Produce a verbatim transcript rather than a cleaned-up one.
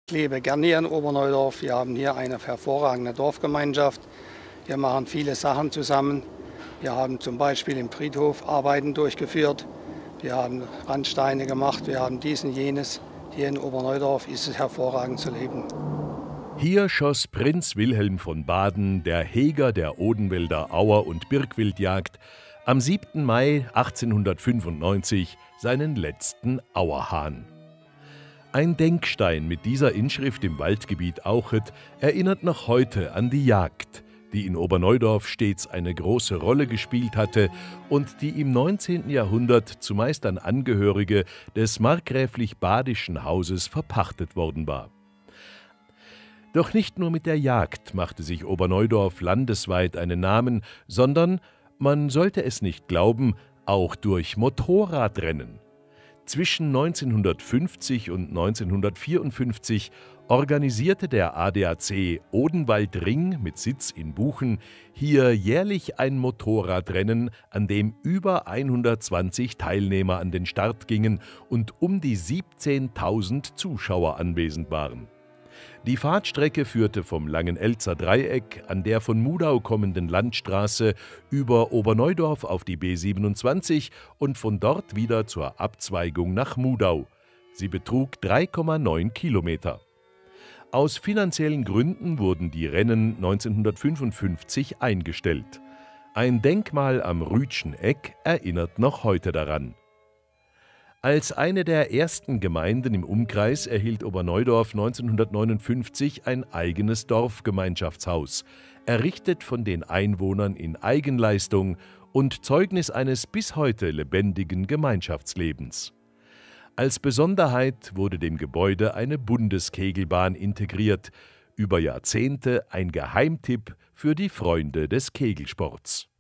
Ich lebe gerne hier in Oberneudorf. Wir haben hier eine hervorragende Dorfgemeinschaft. Wir machen viele Sachen zusammen. Wir haben zum Beispiel im Friedhof Arbeiten durchgeführt. Wir haben Randsteine gemacht. Wir haben dies und jenes. Hier in Oberneudorf ist es hervorragend zu leben. Hier schoss Prinz Wilhelm von Baden, der Heger der Odenwälder Auer- und Birkwildjagd, am siebten Mai achtzehnhundertfünfundneunzig seinen letzten Auerhahn. Ein Denkstein mit dieser Inschrift im Waldgebiet Auchet erinnert noch heute an die Jagd, die in Oberneudorf stets eine große Rolle gespielt hatte und die im neunzehnten Jahrhundert zumeist an Angehörige des markgräflich-badischen Hauses verpachtet worden war. Doch nicht nur mit der Jagd machte sich Oberneudorf landesweit einen Namen, sondern, man sollte es nicht glauben, auch durch Motorradrennen. Zwischen neunzehnhundertfünfzig und neunzehnhundertvierundfünfzig organisierte der A D A C Odenwaldring mit Sitz in Buchen hier jährlich ein Motorradrennen, an dem über hundertzwanzig Teilnehmer an den Start gingen und um die siebzehntausend Zuschauer anwesend waren. Die Fahrtstrecke führte vom Langenelzer Dreieck an der von Mudau kommenden Landstraße über Oberneudorf auf die B siebenundzwanzig und von dort wieder zur Abzweigung nach Mudau. Sie betrug drei Komma neun Kilometer. Aus finanziellen Gründen wurden die Rennen neunzehnhundertfünfundfünfzig eingestellt. Ein Denkmal am Rütschen Eck erinnert noch heute daran. Als eine der ersten Gemeinden im Umkreis erhielt Oberneudorf neunzehnhundertneunundfünfzig ein eigenes Dorfgemeinschaftshaus, errichtet von den Einwohnern in Eigenleistung und Zeugnis eines bis heute lebendigen Gemeinschaftslebens. Als Besonderheit wurde dem Gebäude eine Bundeskegelbahn integriert, über Jahrzehnte ein Geheimtipp für die Freunde des Kegelsports.